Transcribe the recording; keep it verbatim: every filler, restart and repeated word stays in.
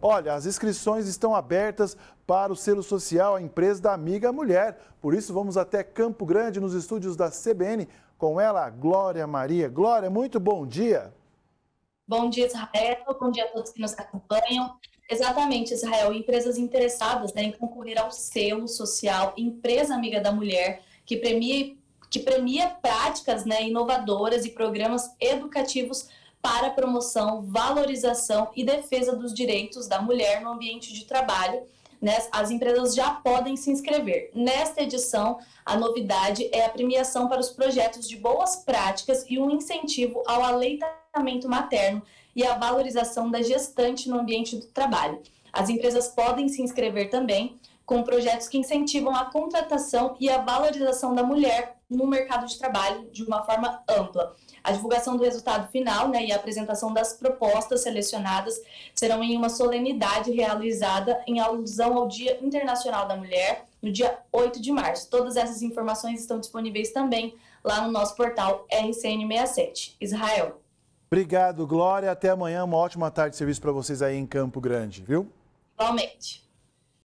Olha, as inscrições estão abertas para o selo social, a empresa da Amiga Mulher. Por isso, vamos até Campo Grande, nos estúdios da C B N, com ela, Glória Maria. Glória, muito bom dia. Bom dia, Israel. Bom dia a todos que nos acompanham. Exatamente, Israel. Empresas interessadas, né, em concorrer ao selo social Empresa Amiga da Mulher, que premia, que premia práticas, né, inovadoras e programas educativos para a promoção, valorização e defesa dos direitos da mulher no ambiente de trabalho. Né, as empresas já podem se inscrever. Nesta edição, a novidade é a premiação para os projetos de boas práticas e um incentivo ao aleitamento materno e a valorização da gestante no ambiente do trabalho. As empresas podem se inscrever também com projetos que incentivam a contratação e a valorização da mulher no mercado de trabalho de uma forma ampla. A divulgação do resultado final, né, e a apresentação das propostas selecionadas serão em uma solenidade realizada em alusão ao Dia Internacional da Mulher, no dia oito de março. Todas essas informações estão disponíveis também lá no nosso portal R C N sessenta e sete. Israel. Obrigado, Glória. Até amanhã. Uma ótima tarde de serviço para vocês aí em Campo Grande, viu? Igualmente.